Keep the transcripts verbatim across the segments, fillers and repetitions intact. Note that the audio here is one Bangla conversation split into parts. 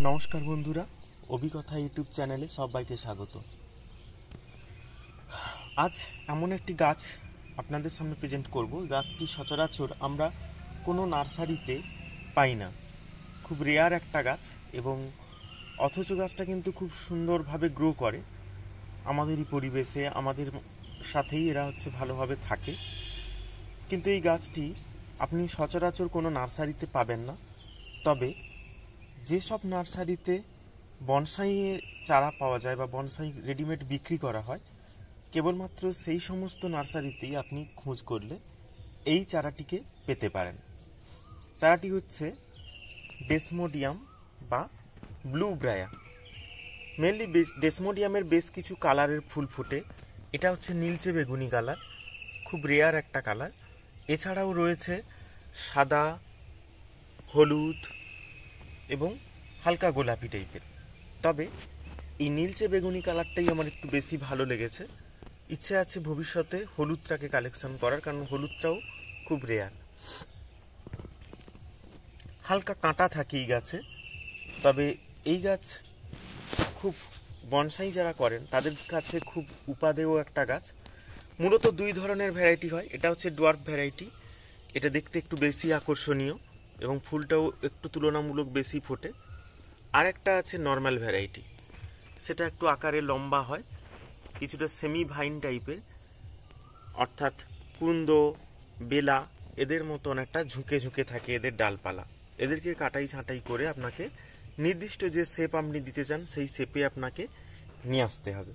নমস্কার বন্ধুরা, অভিকথা ইউটিউব চ্যানেলে সবাইকে স্বাগত। আজ এমন একটি গাছ আপনাদের সামনে প্রেজেন্ট করব। গাছটি সচরাচর আমরা কোনো নার্সারিতে পাই না, খুব রেয়ার একটা গাছ, এবং অথচ গাছটা কিন্তু খুব সুন্দরভাবে গ্রো করে। আমাদেরই পরিবেশে, আমাদের সাথেই এরা হচ্ছে ভালোভাবে থাকে। কিন্তু এই গাছটি আপনি সচরাচর কোনো নার্সারিতে পাবেন না। তবে যেসব নার্সারিতে বনসাইয়ের চারা পাওয়া যায় বা বনসাই রেডিমেড বিক্রি করা হয়, কেবলমাত্র সেই সমস্ত নার্সারিতেই আপনি খোঁজ করলে এই চারাটিকে পেতে পারেন। চারাটি হচ্ছে ডেসমোডিয়াম বা ব্লু ব্রায়া। মেনলি ডেসমোডিয়ামের বেশ কিছু কালারের ফুল ফুটে। এটা হচ্ছে নীলচে বেগুনি কালার, খুব রেয়ার একটা কালার। এছাড়াও রয়েছে সাদা, হলুদ এবং হালকা গোলাপি টাইপের। তবে এই নীলচে বেগুনি কালারটাই আমার একটু বেশি ভালো লেগেছে। ইচ্ছে আছে ভবিষ্যতে হলুদটাকে কালেকশন করার, কারণ হলুদটাও খুব রেয়ার। হালকা কাঁটা থাকে এই গাছে। তবে এই গাছ খুব বনসাই যারা করেন তাদের কাছে খুব উপাদেয় একটা গাছ। মূলত দুই ধরনের ভ্যারাইটি হয়। এটা হচ্ছে ডোয়ার্ফ ভ্যারাইটি, এটা দেখতে একটু বেশি আকর্ষণীয় এবং ফুলটাও একটু তুলনামূলক বেশি ফোটে। আর একটা আছে নর্মাল ভ্যারাইটি, সেটা একটু আকারে লম্বা হয়, কিছুটা সেমি ভাইন টাইপের, অর্থাৎ কুন্দ, বেলা এদের মতন একটা ঝুঁকে ঝুঁকে থাকে এদের ডালপালা। এদেরকে কাটাই ছাঁটাই করে আপনাকে নির্দিষ্ট যে শেপ আপনি দিতে চান সেই শেপে আপনাকে নিয়ে আসতে হবে।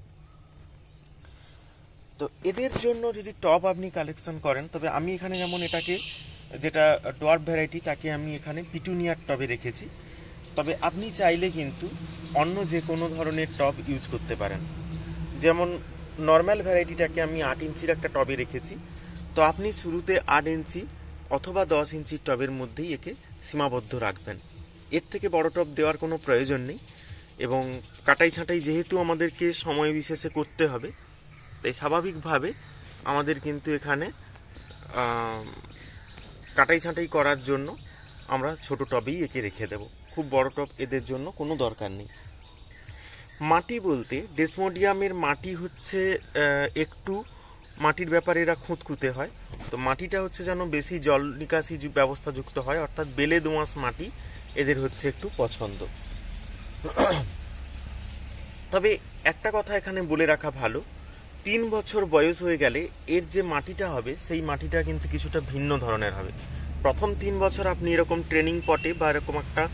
তো এদের জন্য যদি টব আপনি কালেকশন করেন, তবে আমি এখানে যেমন এটাকে, যেটা ডোয়ার্ফ ভ্যারাইটি, তাকে আমি এখানে পিটুনিয়ার টবে রেখেছি। তবে আপনি চাইলে কিন্তু অন্য যে কোনো ধরনের টব ইউজ করতে পারেন। যেমন নর্মাল ভ্যারাইটিটাকে আমি আট ইঞ্চির একটা টবে রেখেছি। তো আপনি শুরুতে আট ইঞ্চি অথবা দশ ইঞ্চির টবের মধ্যেই একে সীমাবদ্ধ রাখবেন। এর থেকে বড় টব দেওয়ার কোনো প্রয়োজন নেই। এবং কাটাই ছাঁটাই যেহেতু আমাদেরকে সময় বিশেষে করতে হবে, তাই স্বাভাবিকভাবে আমাদের কিন্তু এখানে কাটাই ছাঁটাই করার জন্য আমরা ছোট টবেই একে রেখে দেব। খুব বড় টব এদের জন্য কোনো দরকার নেই। মাটি বলতে ডেসমোডিয়ামের মাটি হচ্ছে একটু মাটির ব্যাপারে এরা খুঁতখুঁতে হয়। তো মাটিটা হচ্ছে যেন বেশি জল নিকাশি ব্যবস্থা যুক্ত হয়, অর্থাৎ বেলে দোআঁশ মাটি এদের হচ্ছে একটু পছন্দ। তবে একটা কথা এখানে বলে রাখা ভালো, তিন বছর বয়স হয়ে গেলে এর যে মাটিটা হবে সেই মাটিটা কিন্তু কিছুটা ভিন্ন ধরনের হবে। প্রথম তিন বছর আপনি এরকম ট্রেনিং পটে বা এরকম একটা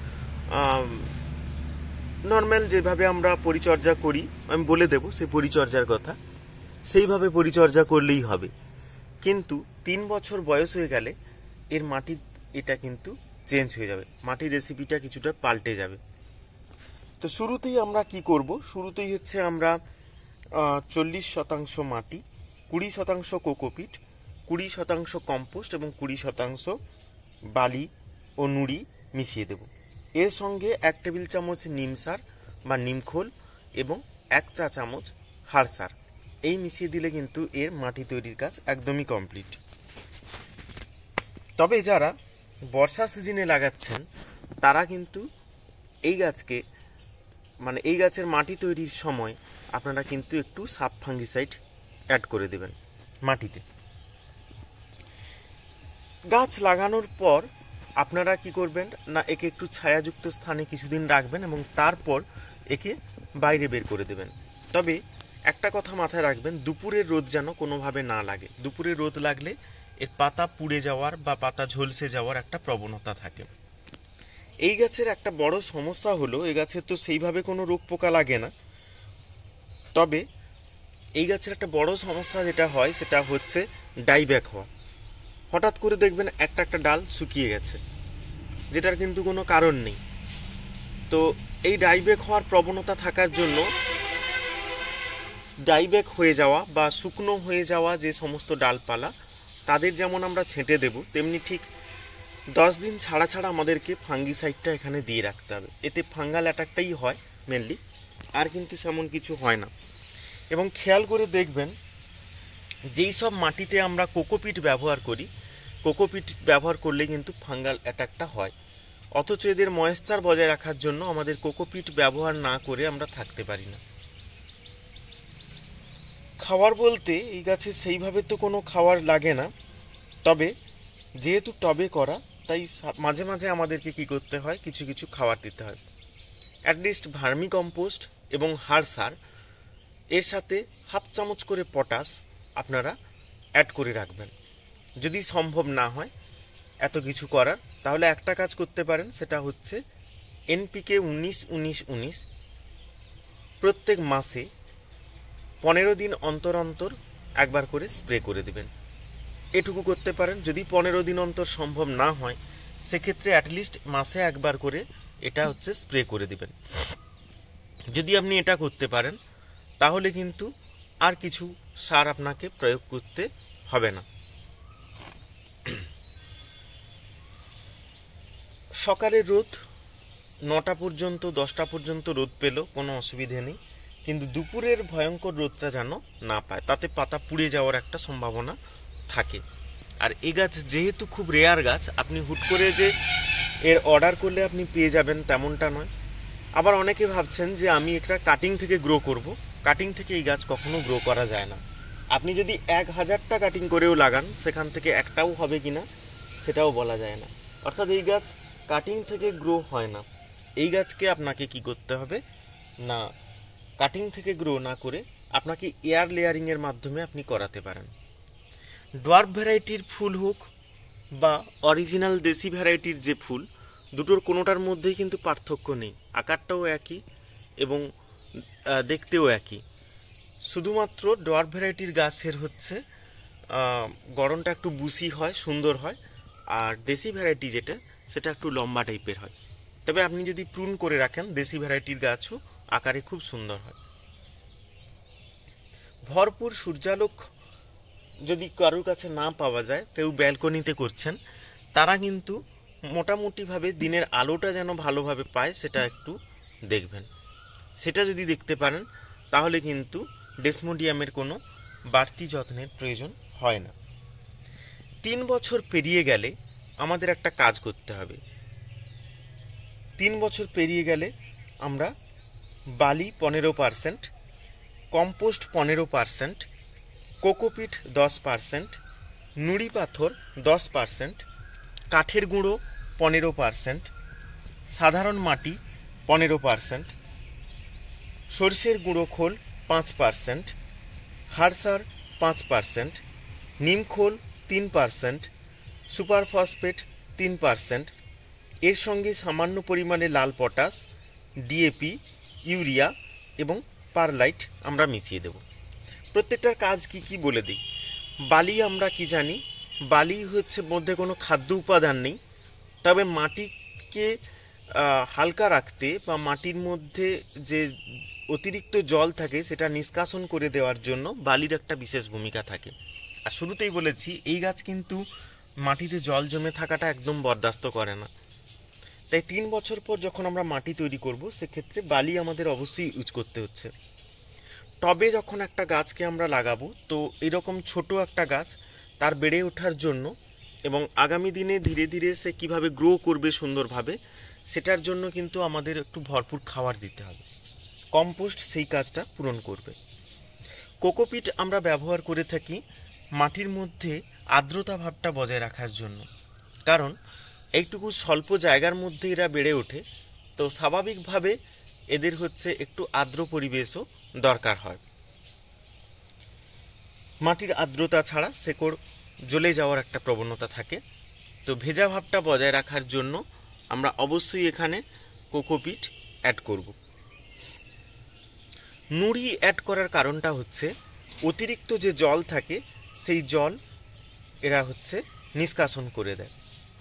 নর্মাল যেভাবে আমরা পরিচর্যা করি, আমি বলে দেব সেই পরিচর্যার কথা, সেইভাবে পরিচর্যা করলেই হবে। কিন্তু তিন বছর বয়স হয়ে গেলে এর মাটির এটা কিন্তু চেঞ্জ হয়ে যাবে, মাটির রেসিপিটা কিছুটা পাল্টে যাবে। তো শুরুতেই আমরা কি করব, শুরুতেই হচ্ছে আমরা চল্লিশ শতাংশ মাটি, কুড়ি শতাংশ কোকোপিট, কুড়ি শতাংশ কম্পোস্ট এবং কুড়ি শতাংশ বালি ও নুড়ি মিশিয়ে দেব। এর সঙ্গে এক টেবিল চামচ নিম সার বা নিমখোল এবং এক চা চামচ হাড় সার, এই মিশিয়ে দিলে কিন্তু এর মাটি তৈরির কাজ একদমই কমপ্লিট। তবে যারা বর্ষা সিজনে লাগাচ্ছেন তারা কিন্তু এই গাছকে, মানে এই গাছের মাটি তৈরির সময় আপনারা কিন্তু একটু সাব ফাঙ্গিসাইড অ্যাড করে দেবেন মাটিতে। গাছ লাগানোর পর আপনারা কি করবেন না, একে একটু ছায়াযুক্ত স্থানে কিছুদিন রাখবেন এবং তারপর একে বাইরে বের করে দেবেন। তবে একটা কথা মাথায় রাখবেন, দুপুরের রোদ যেন কোনোভাবে না লাগে। দুপুরের রোদ লাগলে এর পাতা পুড়ে যাওয়ার বা পাতা ঝলসে যাওয়ার একটা প্রবণতা থাকে। এই গাছের একটা বড় সমস্যা হলো, এই গাছের তো সেইভাবে কোনো রোগ পোকা লাগে না। তবে এই গাছের একটা বড় সমস্যা যেটা হয় সেটা হচ্ছে ডাইব্যাক হওয়া। হঠাৎ করে দেখবেন একটা একটা ডাল শুকিয়ে গেছে, যেটার কিন্তু কোনো কারণ নেই। তো এই ডাইব্যাক হওয়ার প্রবণতা থাকার জন্য ডাইব্যাক হয়ে যাওয়া বা শুকনো হয়ে যাওয়া যে সমস্ত ডালপালা তাদের যেমন আমরা ছেঁটে দেব, তেমনি ঠিক দশ দিন ছাড়া ছাড়া আমাদেরকে ফাঙ্গিসাইডটা এখানে দিয়ে রাখতে হবে। এতে ফাঙ্গাল অ্যাটাকটাই হয় মেনলি, আর কিন্তু সেমন কিছু হয় না। এবং খেয়াল করে দেখবেন, যেই সব মাটিতে আমরা কোকোপিট ব্যবহার করি, কোকোপিট ব্যবহার করলে কিন্তু ফাঙ্গাল অ্যাটাকটা হয়। অথচ এদের ময়েশ্চার বজায় রাখার জন্য আমাদের কোকোপিট ব্যবহার না করে আমরা থাকতে পারি না। খাবার বলতে এই গাছে সেইভাবে তো কোনো খাবার লাগে না, তবে যেহেতু টবে করা তাই মাঝে মাঝে আমাদেরকে কি করতে হয়, কিছু কিছু খাবার দিতে হয়। অ্যাটলিস্ট ভার্মি কম্পোস্ট এবং হাড় সার, এর সাথে হাফ চামচ করে পটাশ আপনারা অ্যাড করে রাখবেন। যদি সম্ভব না হয় এত কিছু করার, তাহলে একটা কাজ করতে পারেন, সেটা হচ্ছে এনপিকে উনিশ উনিশ উনিশ প্রত্যেক মাসে পনেরো দিন অন্তর অন্তর একবার করে স্প্রে করে দেবেন। এটুকু করতে পারেন। যদি পনেরো দিন অন্তর সম্ভব না হয় সেক্ষেত্রে অ্যাটলিস্ট মাসে একবার করে এটা হচ্ছে স্প্রে করে দিবেন। যদি আপনি এটা করতে পারেন তাহলে কিন্তু আর কিছু সার আপনাকে প্রয়োগ করতে হবে না। সকালের রোদ নটা পর্যন্ত দশটা পর্যন্ত রোদ পেল কোনো অসুবিধে নেই, কিন্তু দুপুরের ভয়ঙ্কর রোদটা যেন না পায়, তাতে পাতা পুড়ে যাওয়ার একটা সম্ভাবনা থাকে। আর এই গাছ যেহেতু খুব রেয়ার গাছ, আপনি হুট করে যে এর অর্ডার করলে আপনি পেয়ে যাবেন তেমনটা নয়। আবার অনেকে ভাবছেন যে আমি একটা কাটিং থেকে গ্রো করব, কাটিং থেকে এই গাছ কখনো গ্রো করা যায় না। আপনি যদি এক হাজারটা কাটিং করেও লাগান সেখান থেকে একটাও হবে কিনা সেটাও বলা যায় না। অর্থাৎ এই গাছ কাটিং থেকে গ্রো হয় না। এই গাছকে আপনাকে কি করতে হবে না, কাটিং থেকে গ্রো না করে আপনাকে এয়ার লেয়ারিংয়ের মাধ্যমে আপনি করাতে পারেন। ডোয়ার্ফ ভ্যারাইটির ফুল হোক বা অরিজিনাল দেশি ভ্যারাইটির যে ফুল, দুটোর কোনোটার মধ্যেই কিন্তু পার্থক্য নেই। আকারটাও একই এবং দেখতেও একই। শুধুমাত্র ডোয়ার্ফ ভ্যারাইটির গাছের হচ্ছে গড়নটা একটু বুসি হয়, সুন্দর হয়, আর দেশি ভ্যারাইটি যেটা সেটা একটু লম্বা টাইপের হয়। তবে আপনি যদি প্রুন করে রাখেন দেশি ভ্যারাইটির গাছও আকারে খুব সুন্দর হয়। ভরপুর সূর্যালোক যদি কারোর কাছে না পাওয়া যায়, কেউ ব্যালকনিতে করছেন, তারা কিন্তু মোটামুটিভাবে দিনের আলোটা যেন ভালোভাবে পায় সেটা একটু দেখবেন। সেটা যদি দেখতে পারেন তাহলে কিন্তু ডেসমোডিয়ামের কোনো বাড়তি যত্নের প্রয়োজন হয় না। তিন বছর পেরিয়ে গেলে আমাদের একটা কাজ করতে হবে। তিন বছর পেরিয়ে গেলে আমরা বালি পনেরো পার্সেন্ট, কম্পোস্ট পনেরো পার্সেন্ট, কোকোপিট দশ পার্সেন্ট, নুড়ি পাথর দশ পার্সেন্ট, কাঠের গুঁড়ো পনেরো পার্সেন্ট, সাধারণ মাটি পনেরো পার্সেন্ট, সরষের গুঁড়ো খোল পাঁচ পার্সেন্ট, হাড় সার পাঁচ পার্সেন্ট, নিমখোল তিন পার্সেন্ট, সুপার ফসফেট তিন পার্সেন্ট, এর সঙ্গে সামান্য পরিমাণে লাল পটাশ, ডিএপি, ইউরিয়া এবং পারলাইট আমরা মিশিয়ে দেব। প্রত্যেকটার কাজ কি কি বলে দিই। বালি আমরা কি জানি, বালি হচ্ছে মধ্যে কোনো খাদ্য উপাদান নেই, তবে মাটিকে হালকা রাখতে বা মাটির মধ্যে যে অতিরিক্ত জল থাকে সেটা নিষ্কাশন করে দেওয়ার জন্য বালির একটা বিশেষ ভূমিকা থাকে। আর শুরুতেই বলেছি এই গাছ কিন্তু মাটিতে জল জমে থাকাটা একদম বরদাস্ত করে না। তাই তিন বছর পর যখন আমরা মাটি তৈরি করব সেক্ষেত্রে বালি আমাদের অবশ্যই ইউজ করতে হচ্ছে। টবে যখন একটা গাছকে আমরা লাগাবো, তো এরকম ছোট একটা গাছ তার বেড়ে ওঠার জন্য এবং আগামী দিনে ধীরে ধীরে সে কিভাবে গ্রো করবে সুন্দরভাবে, সেটার জন্য কিন্তু আমাদের একটু ভরপুর খাবার দিতে হবে। কম্পোস্ট সেই কাজটা পূরণ করবে। কোকোপিট আমরা ব্যবহার করে থাকি মাটির মধ্যে আর্দ্রতা ভাবটা বজায় রাখার জন্য, কারণ এইটুকু স্বল্প জায়গার মধ্যে এরা বেড়ে ওঠে, তো স্বাভাবিকভাবে এদের হচ্ছে একটু আর্দ্র পরিবেশও দরকার হয়। মাটির আর্দ্রতা ছাড়া শেকড় জ্বলে যাওয়ার একটা প্রবণতা থাকে, তো ভেজা ভাবটা বজায় রাখার জন্য আমরা অবশ্যই এখানে কোকোপিট অ্যাড করব। নুড়ি অ্যাড করার কারণটা হচ্ছে অতিরিক্ত যে জল থাকে সেই জল এরা হচ্ছে নিষ্কাশন করে দেয়।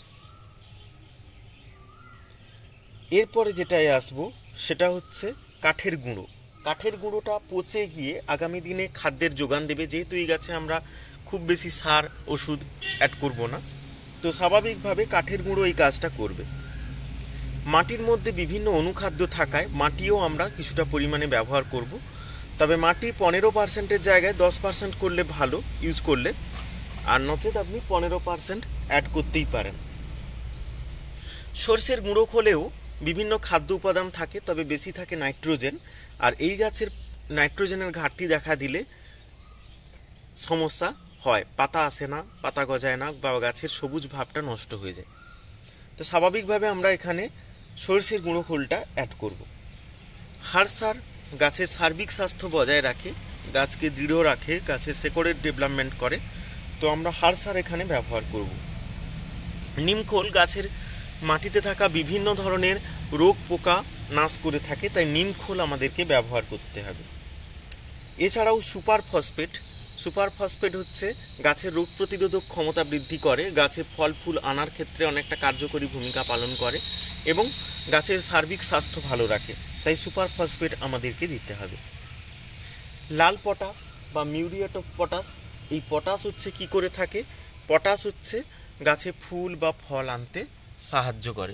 এরপরে যেটায় আসবো সেটা হচ্ছে কাঠের গুঁড়ো। কাঠের গুঁড়োটা পচে গিয়ে আগামী দিনে খাদ্যের যোগান দেবে। যেহেতু এই গাছে আমরা খুব বেশি সার ওষুধ অ্যাড করব না, তো স্বাভাবিকভাবে কাঠের গুঁড়ো এই কাজটা করবে। মাটির মধ্যে বিভিন্ন অনুখাদ্য থাকায় মাটিও আমরা কিছুটা পরিমাণে ব্যবহার করব, তবে মাটি পনেরো পার্সেন্টের জায়গায় দশ পার্সেন্ট করলে ভালো ইউজ করলে, আর নচেত আপনি পনেরো পার্সেন্ট অ্যাড করতেই পারেন। সর্ষের গুঁড়ো খোলেও বিভিন্ন খাদ্য উপাদান থাকে, তবে বেশি থাকে নাইট্রোজেন। আর এই গাছের নাইট্রোজেনের ঘাটতি দেখা দিলে সমস্যা হয়, পাতা আসে না, পাতা গজায় না, বা গাছের সবুজ ভাবটা নষ্ট হয়ে যায়। তো স্বাভাবিকভাবে আমরা এখানে সর্ষের গুঁড়ো খোলটা অ্যাড করব। হাড় সার গাছের সার্বিক স্বাস্থ্য বজায় রাখে, গাছকে দৃঢ় রাখে, গাছের শেকড়ের ডেভেলপমেন্ট করে। তো আমরা হাড় সার এখানে ব্যবহার করব। নিমখোল গাছের মাটিতে থাকা বিভিন্ন ধরনের রোগ পোকা নাশ করে থাকে, তাই নিমখোল আমাদেরকে ব্যবহার করতে হবে। এছাড়াও সুপার ফসফেট সুপার ফসফেট হচ্ছে গাছের রোগ প্রতিরোধক ক্ষমতা বৃদ্ধি করে, গাছে ফল ফুল আনার ক্ষেত্রে অনেকটা কার্যকরী ভূমিকা পালন করে এবং গাছের সার্বিক স্বাস্থ্য ভালো রাখে, তাই সুপার ফসফেট আমাদেরকে দিতে হবে। লাল পটাশ বা মিউরিয়েট অফ পটাশ, এই পটাশ হচ্ছে কি করে থাকে, পটাশ হচ্ছে গাছে ফুল বা ফল আনতে সাহায্য করে।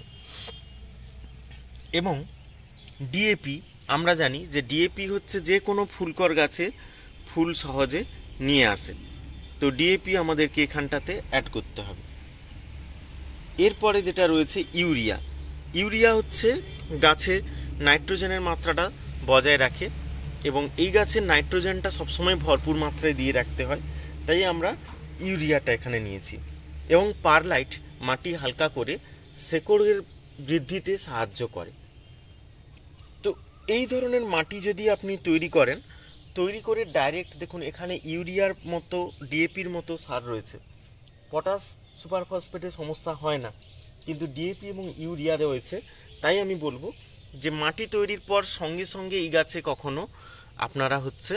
এবং ডিএপি, আমরা জানি যে ডিএপি হচ্ছে যে কোনো ফুলকর গাছে ফুল সহজে নিয়ে আসে, তো ডিএপি আমাদেরকে এখানটাতে অ্যাড করতে হবে। এরপরে যেটা রয়েছে ইউরিয়া। ইউরিয়া হচ্ছে গাছে নাইট্রোজেনের মাত্রাটা বজায় রাখে এবং এই গাছের নাইট্রোজেনটা সবসময় ভরপুর মাত্রায় দিয়ে রাখতে হয়, তাই আমরা ইউরিয়াটা এখানে নিয়েছি। এবং পারলাইট মাটি হালকা করে শেকড়ের বৃদ্ধিতে সাহায্য করে। তো এই ধরনের মাটি যদি আপনি তৈরি করেন, তৈরি করে ডাইরেক্ট দেখুন এখানে ইউরিয়ার মতো ডিএপির মতো সার রয়েছে, পটাশ সুপার ফসফেটের সমস্যা হয় না, কিন্তু ডিএপি এবং ইউরিয়া রয়েছে। তাই আমি বলবো যে মাটি তৈরির পর সঙ্গে সঙ্গে এই গাছে কখনো আপনারা হচ্ছে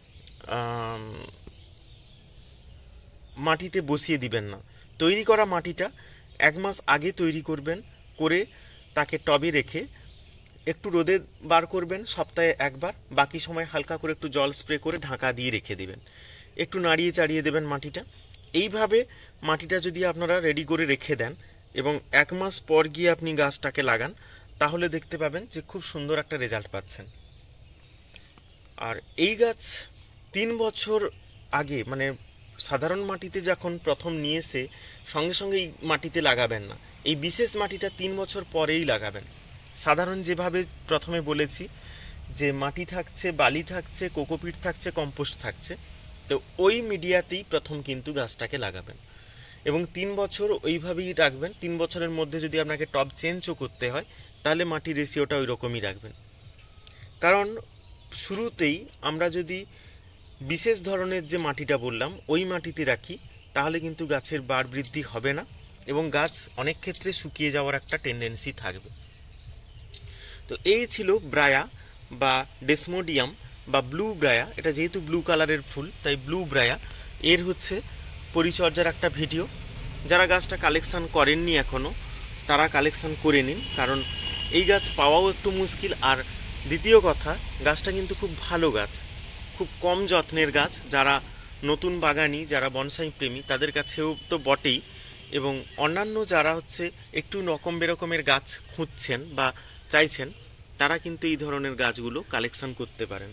মাটিতে বসিয়ে দিবেন না। তৈরি করা মাটিটা এক মাস আগে তৈরি করবেন, করে তাকে টবে রেখে একটু রোদে বার করবেন সপ্তাহে একবার, বাকি সময় হালকা করে একটু জল স্প্রে করে ঢাকা দিয়ে রেখে দিবেন, একটু নাড়িয়ে চাড়িয়ে দেবেন মাটিটা। এইভাবে মাটিটা যদি আপনারা রেডি করে রেখে দেন এবং এক মাস পর গিয়ে আপনি গাছটাকে লাগান, তাহলে দেখতে পাবেন যে খুব সুন্দর একটা রেজাল্ট পাচ্ছেন। আর এই গাছ তিন বছর আগে, মানে সাধারণ মাটিতে যখন প্রথম নিয়ে এসে সঙ্গে সঙ্গে এই মাটিতে লাগাবেন না, এই বিশেষ মাটিটা তিন বছর পরেই লাগাবেন। সাধারণ যেভাবে প্রথমে বলেছি যে মাটি থাকছে, বালি থাকছে, কোকোপিট থাকছে, কম্পোস্ট থাকছে, তো ওই মিডিয়াতেই প্রথম কিন্তু গাছটাকে লাগাবেন এবং তিন বছর ওইভাবেই রাখবেন। তিন বছরের মধ্যে যদি আপনাকে টব চেঞ্জও করতে হয়, তাহলে মাটির রেশিওটা ওই রকমই রাখবেন। কারণ শুরুতেই আমরা যদি বিশেষ ধরনের যে মাটিটা বললাম ওই মাটিতে রাখি, তাহলে কিন্তু গাছের বাড় বৃদ্ধি হবে না এবং গাছ অনেক ক্ষেত্রে শুকিয়ে যাওয়ার একটা টেন্ডেন্সি থাকবে। তো এই ছিল ব্রায়া বা ডেসমোডিয়াম বা ব্লু ব্রায়া। এটা যেহেতু ব্লু কালারের ফুল, তাই ব্লু ব্রায়া এর হচ্ছে পরিচর্যার একটা ভিডিও। যারা গাছটা কালেকশন করেননি এখনো, তারা কালেকশন করে নিন, কারণ এই গাছ পাওয়াও একটু মুশকিল। আর দ্বিতীয় কথা, গাছটা কিন্তু খুব ভালো গাছ, খুব কম যত্নের গাছ। যারা নতুন বাগানি, যারা বনসাই প্রেমী, তাদের কাছেও তো বটেই, এবং অন্যান্য যারা হচ্ছে একটু রকম বেরকমের গাছ খুঁজছেন বা চাইছেন, তারা কিন্তু এই ধরনের গাছগুলো কালেকশন করতে পারেন।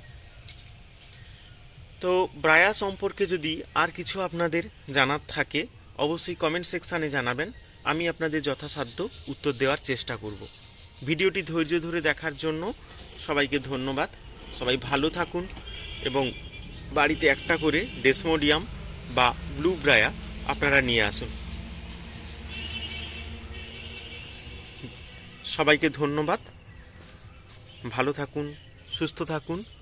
তো ব্রায়া সম্পর্কে যদি আর কিছু আপনাদের জানার থাকে, অবশ্যই কমেন্ট সেকশানে জানাবেন, আমি আপনাদের যথাসাধ্য উত্তর দেওয়ার চেষ্টা করব। ভিডিওটি ধৈর্য ধরে দেখার জন্য সবাইকে ধন্যবাদ। সবাই ভালো থাকুন এবং বাড়িতে একটা করে ডেসমোডিয়াম বা ব্লু ব্রায়া আপনারা নিয়ে আসুন। সবাইকে ধন্যবাদ, ভালো থাকুন, সুস্থ থাকুন।